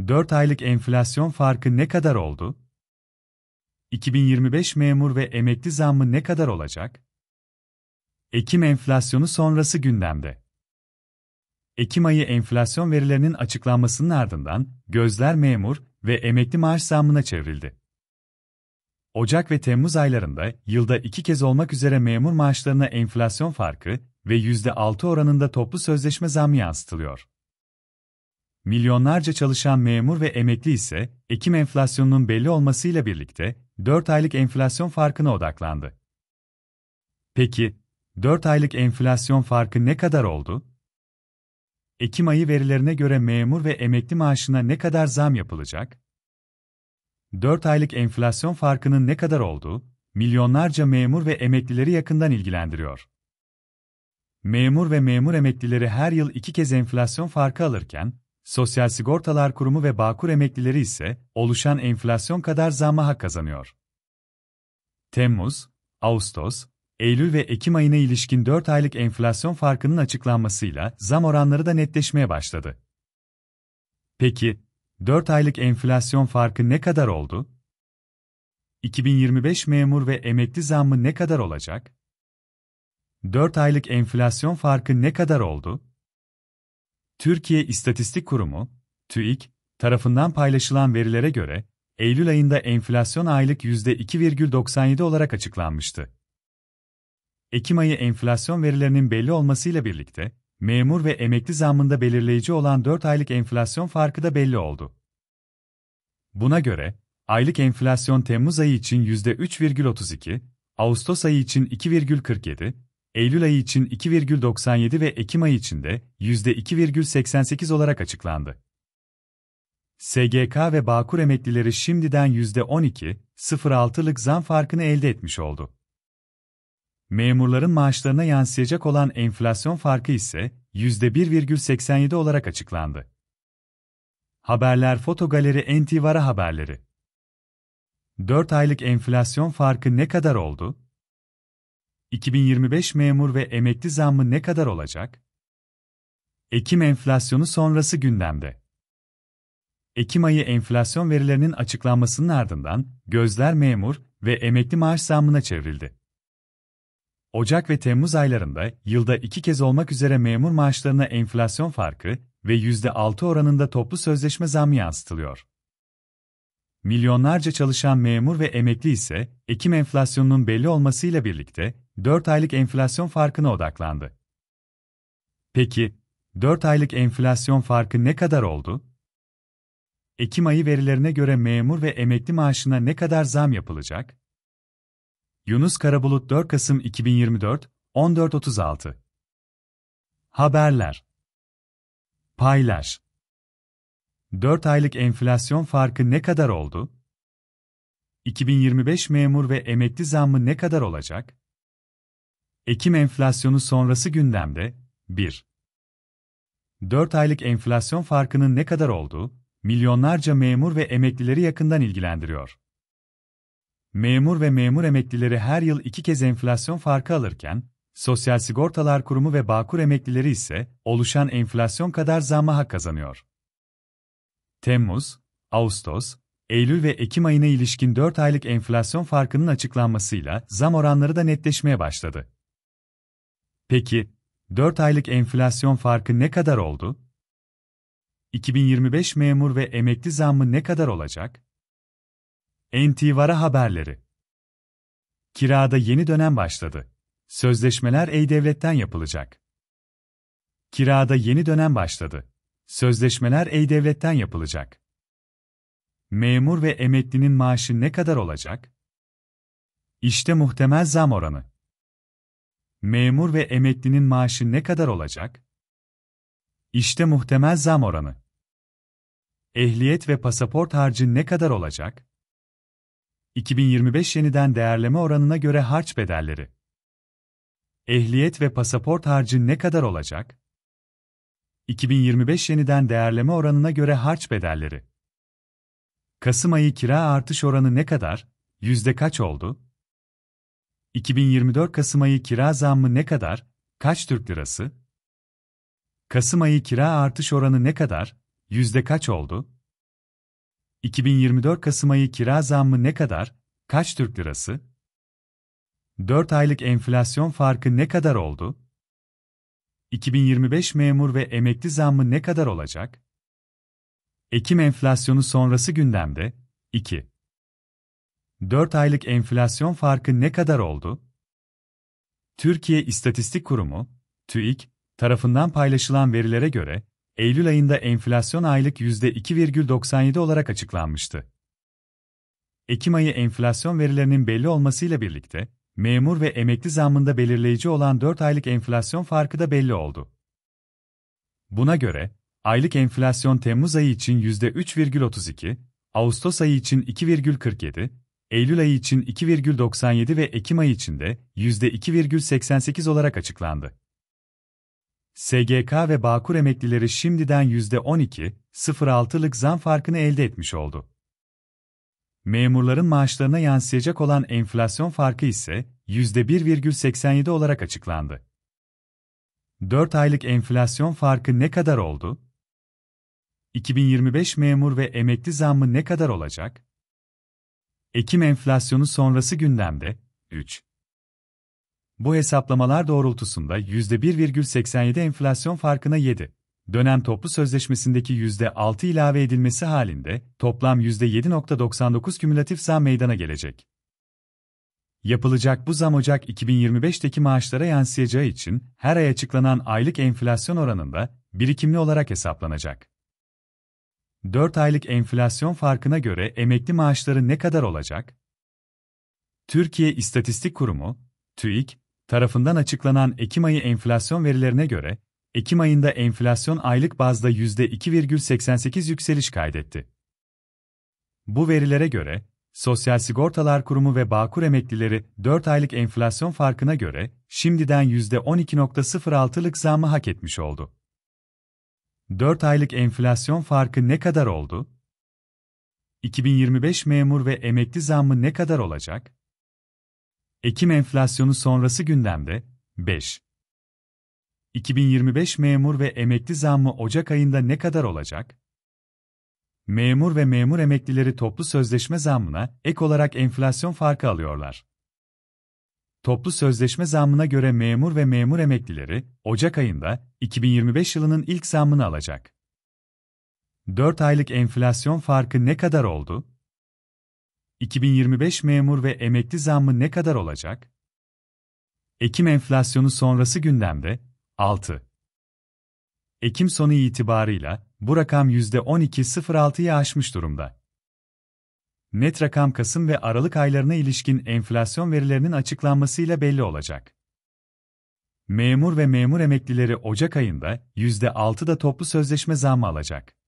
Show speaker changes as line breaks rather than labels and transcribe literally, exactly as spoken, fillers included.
dört aylık enflasyon farkı ne kadar oldu? iki bin yirmi beş memur ve emekli zammı ne kadar olacak? Ekim enflasyonu sonrası gündemde. Ekim ayı enflasyon verilerinin açıklanmasının ardından gözler memur ve emekli maaş zammına çevrildi. Ocak ve Temmuz aylarında yılda iki kez olmak üzere memur maaşlarına enflasyon farkı ve yüzde altı oranında toplu sözleşme zammı yansıtılıyor. Milyonlarca çalışan memur ve emekli ise Ekim enflasyonunun belli olmasıyla birlikte dört aylık enflasyon farkına odaklandı. Peki, dört aylık enflasyon farkı ne kadar oldu? Ekim ayı verilerine göre memur ve emekli maaşına ne kadar zam yapılacak? dört aylık enflasyon farkının ne kadar olduğu, milyonlarca memur ve emeklileri yakından ilgilendiriyor. Memur ve memur emeklileri her yıl iki kez enflasyon farkı alırken, Sosyal Sigortalar Kurumu ve Bağkur emeklileri ise oluşan enflasyon kadar zamma hak kazanıyor. Temmuz, Ağustos, Eylül ve Ekim ayına ilişkin dört aylık enflasyon farkının açıklanmasıyla zam oranları da netleşmeye başladı. Peki, dört aylık enflasyon farkı ne kadar oldu? iki bin yirmi beş memur ve emekli zammı ne kadar olacak? dört aylık enflasyon farkı ne kadar oldu? Türkiye İstatistik Kurumu, TÜİK, tarafından paylaşılan verilere göre, Eylül ayında enflasyon aylık yüzde iki virgül doksan yedi olarak açıklanmıştı. Ekim ayı enflasyon verilerinin belli olmasıyla birlikte, memur ve emekli zammında belirleyici olan dört aylık enflasyon farkı da belli oldu. Buna göre, aylık enflasyon Temmuz ayı için yüzde üç virgül otuz iki, Ağustos ayı için iki virgül kırk yedi, Eylül ayı için iki virgül doksan yedi ve Ekim ayı için de yüzde iki virgül seksen sekiz olarak açıklandı. S G K ve Bağkur emeklileri şimdiden yüzde on iki virgül sıfır altı'lık zam farkını elde etmiş oldu. Memurların maaşlarına yansıyacak olan enflasyon farkı ise yüzde bir virgül seksen yedi olarak açıklandı. Haberler Foto Galeri N T Vara haberleri. dört aylık enflasyon farkı ne kadar oldu? iki bin yirmi beş memur ve emekli zammı ne kadar olacak? Ekim enflasyonu sonrası gündemde. Ekim ayı enflasyon verilerinin açıklanmasının ardından gözler memur ve emekli maaş zammına çevrildi. Ocak ve Temmuz aylarında yılda iki kez olmak üzere memur maaşlarına enflasyon farkı ve yüzde altı oranında toplu sözleşme zammı yansıtılıyor. Milyonlarca çalışan memur ve emekli ise Ekim enflasyonunun belli olmasıyla birlikte dört aylık enflasyon farkına odaklandı. Peki, dört aylık enflasyon farkı ne kadar oldu? Ekim ayı verilerine göre memur ve emekli maaşına ne kadar zam yapılacak? Yunus Karabulut dört Kasım iki bin yirmi dört, on dört otuz altı. Haberler. Paylaş. dört aylık enflasyon farkı ne kadar oldu? iki bin yirmi beş memur ve emekli zammı ne kadar olacak? Ekim enflasyonu sonrası gündemde, bir. dört aylık enflasyon farkının ne kadar olduğu, milyonlarca memur ve emeklileri yakından ilgilendiriyor. Memur ve memur emeklileri her yıl iki kez enflasyon farkı alırken, Sosyal Sigortalar Kurumu ve Bağkur emeklileri ise oluşan enflasyon kadar zamma hak kazanıyor. Temmuz, Ağustos, Eylül ve Ekim ayına ilişkin dört aylık enflasyon farkının açıklanmasıyla zam oranları da netleşmeye başladı. Peki, dört aylık enflasyon farkı ne kadar oldu? iki bin yirmi beş memur ve emekli zammı ne kadar olacak? N T Vara haberleri. Kirada yeni dönem başladı. Sözleşmeler E-Devlet'ten yapılacak. Kirada yeni dönem başladı. Sözleşmeler E-Devlet'ten yapılacak. Memur ve emeklinin maaşı ne kadar olacak? İşte muhtemel zam oranı. Memur ve emeklinin maaşı ne kadar olacak? İşte muhtemel zam oranı. Ehliyet ve pasaport harcı ne kadar olacak? iki bin yirmi beş yeniden değerleme oranına göre harç bedelleri. Ehliyet ve pasaport harcı ne kadar olacak? iki bin yirmi beş yeniden değerleme oranına göre harç bedelleri. Kasım ayı kira artış oranı ne kadar, yüzde kaç oldu? iki bin yirmi dört Kasım ayı kira zammı ne kadar, kaç Türk lirası? Kasım ayı kira artış oranı ne kadar, yüzde kaç oldu? iki bin yirmi dört Kasım ayı kira zammı ne kadar, kaç Türk lirası? dört aylık enflasyon farkı ne kadar oldu? iki bin yirmi beş memur ve emekli zammı ne kadar olacak? Ekim enflasyonu sonrası gündemde. iki. dört aylık enflasyon farkı ne kadar oldu? Türkiye İstatistik Kurumu, TÜİK, tarafından paylaşılan verilere göre, Eylül ayında enflasyon aylık yüzde iki virgül doksan yedi olarak açıklanmıştı. Ekim ayı enflasyon verilerinin belli olmasıyla birlikte, memur ve emekli zammında belirleyici olan dört aylık enflasyon farkı da belli oldu. Buna göre, aylık enflasyon Temmuz ayı için yüzde üç virgül otuz iki, Ağustos ayı için iki virgül kırk yedi, Eylül ayı için iki virgül doksan yedi ve Ekim ayı için de yüzde iki virgül seksen sekiz olarak açıklandı. S G K ve Bağkur emeklileri şimdiden yüzde on iki virgül sıfır altı'lık zam farkını elde etmiş oldu. Memurların maaşlarına yansıyacak olan enflasyon farkı ise yüzde bir virgül seksen yedi olarak açıklandı. dört aylık enflasyon farkı ne kadar oldu? iki bin yirmi beş memur ve emekli zammı ne kadar olacak? Ekim enflasyonu sonrası gündemde. üç. Bu hesaplamalar doğrultusunda yüzde bir virgül seksen yedi enflasyon farkına yedi. Dönem toplu sözleşmesindeki yüzde altı ilave edilmesi halinde toplam yüzde yedi virgül doksan dokuz kümülatif zam meydana gelecek. Yapılacak bu zam Ocak iki bin yirmi beş'teki maaşlara yansıyacağı için her ay açıklanan aylık enflasyon oranında birikimli olarak hesaplanacak. dört aylık enflasyon farkına göre emekli maaşları ne kadar olacak? Türkiye İstatistik Kurumu, TÜİK, tarafından açıklanan Ekim ayı enflasyon verilerine göre, Ekim ayında enflasyon aylık bazda yüzde iki virgül seksen sekiz yükseliş kaydetti. Bu verilere göre, Sosyal Sigortalar Kurumu ve Bağkur emeklileri dört aylık enflasyon farkına göre şimdiden yüzde on iki virgül sıfır altı'lık zammı hak etmiş oldu. dört aylık enflasyon farkı ne kadar oldu? iki bin yirmi beş memur ve emekli zammı ne kadar olacak? Ekim enflasyonu sonrası gündemde. beş. iki bin yirmi beş memur ve emekli zammı Ocak ayında ne kadar olacak? Memur ve memur emeklileri toplu sözleşme zammına ek olarak enflasyon farkı alıyorlar. Toplu sözleşme zammına göre memur ve memur emeklileri Ocak ayında iki bin yirmi beş yılının ilk zammını alacak. dört aylık enflasyon farkı ne kadar oldu? iki bin yirmi beş memur ve emekli zammı ne kadar olacak? Ekim enflasyonu sonrası gündemde. altı. Ekim sonu itibarıyla bu rakam yüzde on iki virgül sıfır altı'yı aşmış durumda. Net rakam Kasım ve Aralık aylarına ilişkin enflasyon verilerinin açıklanmasıyla belli olacak. Memur ve memur emeklileri Ocak ayında yüzde altı'da toplu sözleşme zammı alacak.